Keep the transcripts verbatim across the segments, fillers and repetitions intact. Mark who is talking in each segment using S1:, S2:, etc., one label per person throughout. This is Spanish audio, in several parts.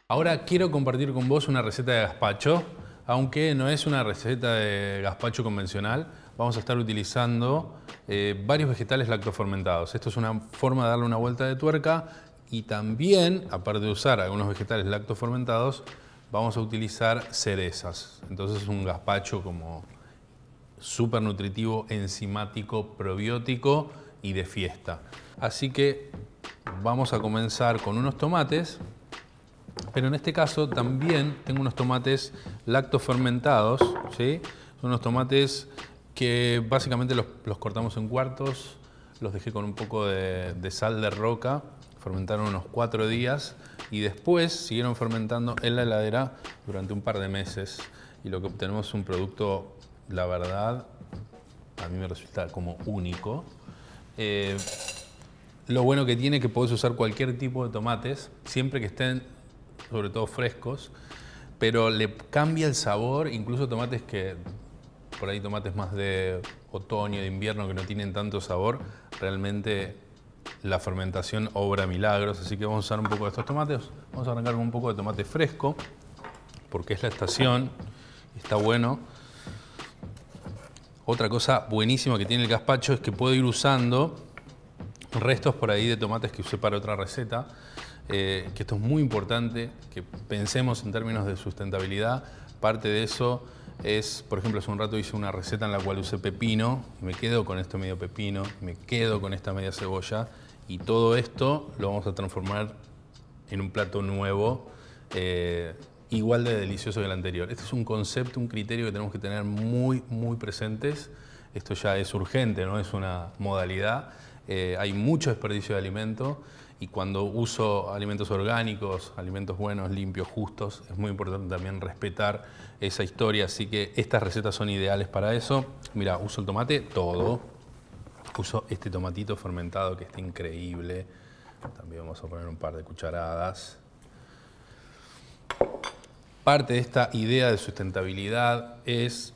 S1: Ahora quiero compartir con vos una receta de gazpacho, aunque no es una receta de gazpacho convencional. Vamos a estar utilizando eh, varios vegetales lactofermentados. Esto es una forma de darle una vuelta de tuerca y también, aparte de usar algunos vegetales lactofermentados, vamos a utilizar cerezas. Entonces es un gazpacho como súper nutritivo, enzimático, probiótico y de fiesta. Así que vamos a comenzar con unos tomates. Pero en este caso también tengo unos tomates lactofermentados, ¿sí? Son unos tomates que básicamente los, los cortamos en cuartos, los dejé con un poco de, de sal de roca, fermentaron unos cuatro días y después siguieron fermentando en la heladera durante un par de meses. Y lo que obtenemos es un producto, la verdad, a mí me resulta como único. Eh, lo bueno que tiene es que podés usar cualquier tipo de tomates, siempre que estén sobre todo frescos, pero le cambia el sabor, incluso tomates que, por ahí tomates más de otoño, de invierno, que no tienen tanto sabor, realmente la fermentación obra milagros, así que vamos a usar un poco de estos tomates. Vamos a arrancar con un poco de tomate fresco, porque es la estación, está bueno. Otra cosa buenísima que tiene el gazpacho es que puedo ir usando restos por ahí de tomates que usé para otra receta. Eh, que esto es muy importante, que pensemos en términos de sustentabilidad. Parte de eso es, por ejemplo, hace un rato hice una receta en la cual usé pepino, y me quedo con este medio pepino, me quedo con esta media cebolla, y todo esto lo vamos a transformar en un plato nuevo, eh, igual de delicioso que el anterior. Este es un concepto, un criterio que tenemos que tener muy, muy presentes. Esto ya es urgente, no es una modalidad. Eh, hay mucho desperdicio de alimento. Y cuando uso alimentos orgánicos, alimentos buenos, limpios, justos, es muy importante también respetar esa historia. Así que estas recetas son ideales para eso. Mira, uso el tomate todo. Uso este tomatito fermentado que está increíble. También vamos a poner un par de cucharadas. Parte de esta idea de sustentabilidad es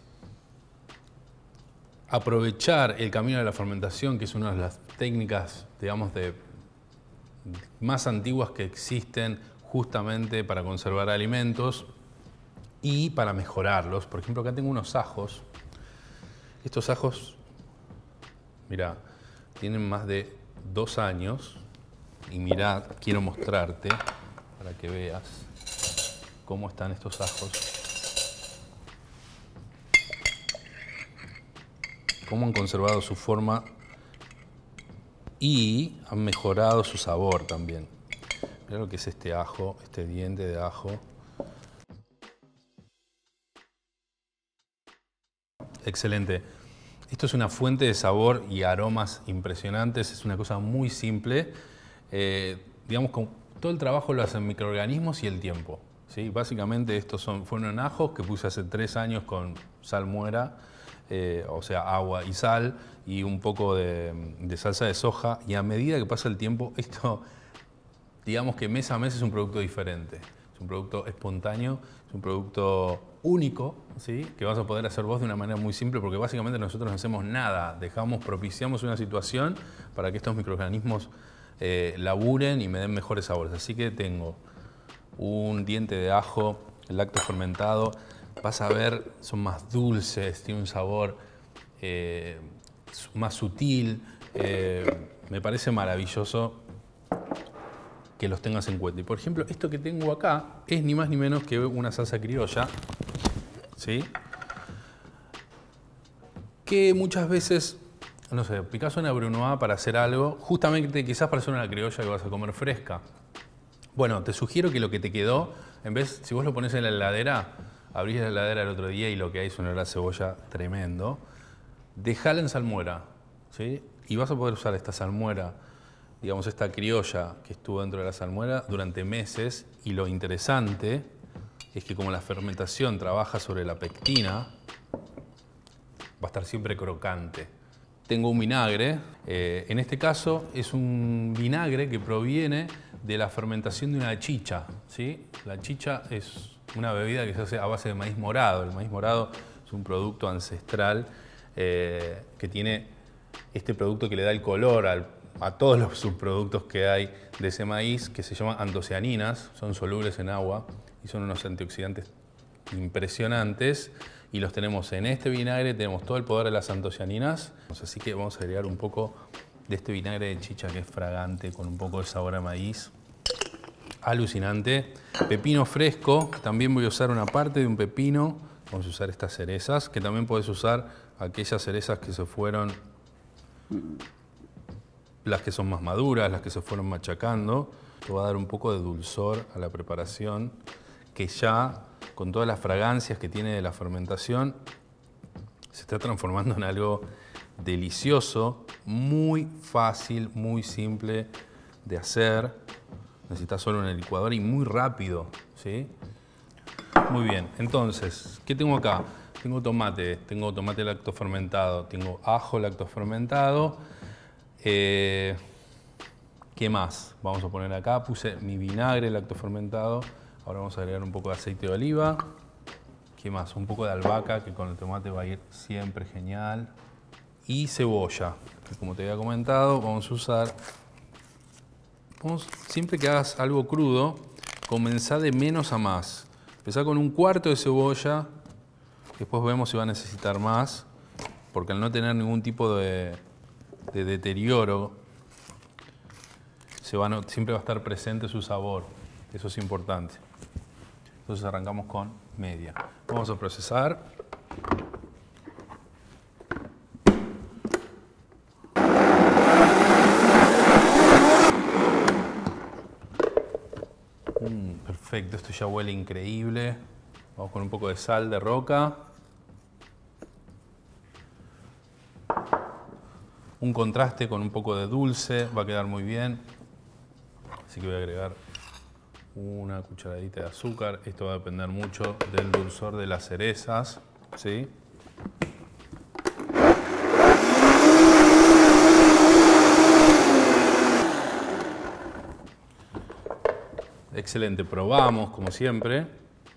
S1: aprovechar el camino de la fermentación, que es una de las técnicas, digamos, de más antiguas que existen justamente para conservar alimentos y para mejorarlos. Por ejemplo, acá tengo unos ajos. Estos ajos, mira, tienen más de dos años. Y mirá, quiero mostrarte para que veas cómo están estos ajos. Cómo han conservado su forma y han mejorado su sabor también. Mirá lo que es este ajo, este diente de ajo. Excelente. Esto es una fuente de sabor y aromas impresionantes. Es una cosa muy simple. Eh, digamos, con todo el trabajo lo hacen microorganismos y el tiempo, ¿sí? Básicamente estos son, fueron ajos que puse hace tres años con salmuera. Eh, o sea, agua y sal y un poco de, de salsa de soja, y a medida que pasa el tiempo, esto, digamos que mes a mes es un producto diferente, es un producto espontáneo, es un producto único, ¿sí? Que vas a poder hacer vos de una manera muy simple, porque básicamente nosotros no hacemos nada, dejamos, propiciamos una situación para que estos microorganismos eh, laburen y me den mejores sabores. Así que tengo un diente de ajo lactofermentado. Vas a ver, son más dulces, tiene un sabor eh, más sutil. Eh, me parece maravilloso que los tengas en cuenta. Y por ejemplo, esto que tengo acá es ni más ni menos que una salsa criolla, ¿sí? Que muchas veces, no sé, picás una brunoise para hacer algo, justamente quizás para hacer una criolla que vas a comer fresca. Bueno, te sugiero que lo que te quedó, en vez, si vos lo pones en la heladera, abrís la heladera el otro día y lo que hay es un olor a cebolla tremendo, dejala en salmuera, ¿sí? Y vas a poder usar esta salmuera, digamos esta criolla que estuvo dentro de la salmuera durante meses, y lo interesante es que como la fermentación trabaja sobre la pectina, va a estar siempre crocante. Tengo un vinagre, eh, en este caso es un vinagre que proviene de la fermentación de una chicha, ¿sí? La chicha es una bebida que se hace a base de maíz morado. El maíz morado es un producto ancestral eh, que tiene este producto que le da el color al, a todos los subproductos que hay de ese maíz, que se llaman antocianinas, son solubles en agua y son unos antioxidantes impresionantes. Y los tenemos en este vinagre, tenemos todo el poder de las antocianinas. Así que vamos a agregar un poco de este vinagre de chicha que es fragante, con un poco de sabor a maíz. Alucinante. Pepino fresco, también voy a usar una parte de un pepino. Vamos a usar estas cerezas, que también puedes usar aquellas cerezas que se fueron, las que son más maduras, las que se fueron machacando. Te va a dar un poco de dulzor a la preparación, que ya, con todas las fragancias que tiene de la fermentación, se está transformando en algo delicioso, muy fácil, muy simple de hacer. Necesitas solo una licuadora y muy rápido, ¿sí? Muy bien, entonces, ¿qué tengo acá? Tengo tomate, tengo tomate lactofermentado, tengo ajo lactofermentado. Eh, ¿Qué más? Vamos a poner acá, puse mi vinagre lactofermentado. Ahora vamos a agregar un poco de aceite de oliva. ¿Qué más? Un poco de albahaca, que con el tomate va a ir siempre genial. Y cebolla, que como te había comentado, vamos a usar... Vamos, siempre que hagas algo crudo, comenzá de menos a más. Empezá con un cuarto de cebolla, después vemos si va a necesitar más, porque al no tener ningún tipo de, de deterioro, se va a, siempre va a estar presente su sabor. Eso es importante. Entonces arrancamos con media. Vamos a procesar. Mm, perfecto, esto ya huele increíble. Vamos con un poco de sal de roca. Un contraste con un poco de dulce, va a quedar muy bien. Así que voy a agregar una cucharadita de azúcar. Esto va a depender mucho del dulzor de las cerezas, ¿sí? Excelente, probamos como siempre.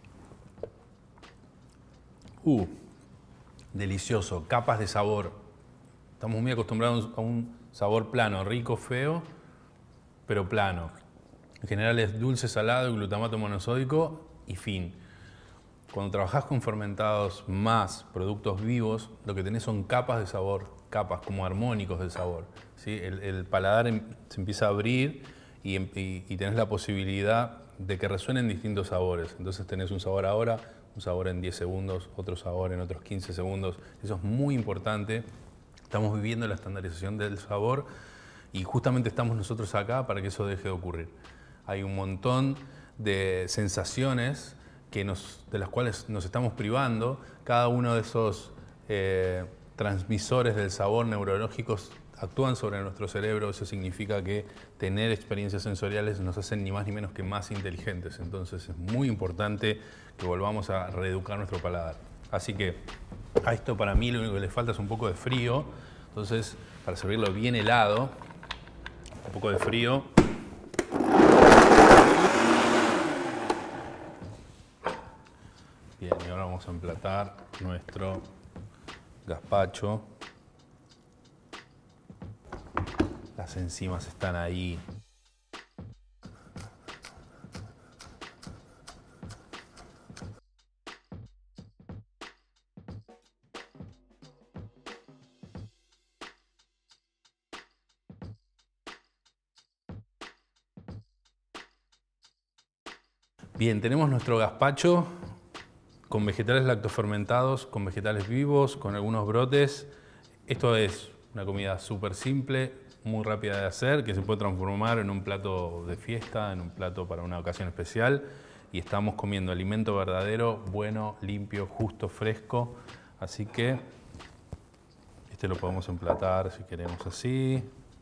S1: Uh, delicioso, capas de sabor. Estamos muy acostumbrados a un sabor plano, rico, feo, pero plano. En general es dulce, salado y glutamato monosódico y fin. Cuando trabajás con fermentados más productos vivos, lo que tenés son capas de sabor, capas como armónicos de sabor, ¿sí? El, el paladar em, se empieza a abrir y, y, y tenés la posibilidad de que resuenen distintos sabores. Entonces tenés un sabor ahora, un sabor en diez segundos, otro sabor en otros quince segundos. Eso es muy importante. Estamos viviendo la estandarización del sabor y justamente estamos nosotros acá para que eso deje de ocurrir. Hay un montón de sensaciones que nos, de las cuales nos estamos privando. Cada uno de esos eh, transmisores del sabor neurológicos actúan sobre nuestro cerebro. Eso significa que tener experiencias sensoriales nos hacen ni más ni menos que más inteligentes. Entonces es muy importante que volvamos a reeducar nuestro paladar. Así que a esto para mí lo único que le falta es un poco de frío. Entonces, para servirlo bien helado, un poco de frío. Bien, y ahora vamos a emplatar nuestro gazpacho. Las enzimas están ahí. Bien, tenemos nuestro gazpacho con vegetales lactofermentados, con vegetales vivos, con algunos brotes. Esto es una comida súper simple, muy rápida de hacer, que se puede transformar en un plato de fiesta, en un plato para una ocasión especial. Y estamos comiendo alimento verdadero, bueno, limpio, justo, fresco. Así que este lo podemos emplatar si queremos así.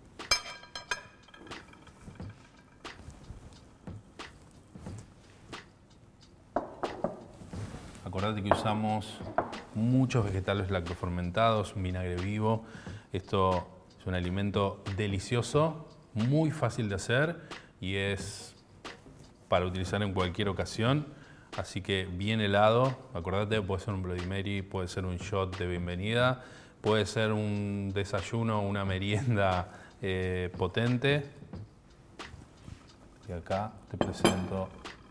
S1: Acordate que usamos muchos vegetales lactofermentados, un vinagre vivo. Esto es un alimento delicioso, muy fácil de hacer y es para utilizar en cualquier ocasión. Así que bien helado, acordate, puede ser un Bloody Mary, puede ser un shot de bienvenida, puede ser un desayuno, una merienda eh, potente. Y acá te presento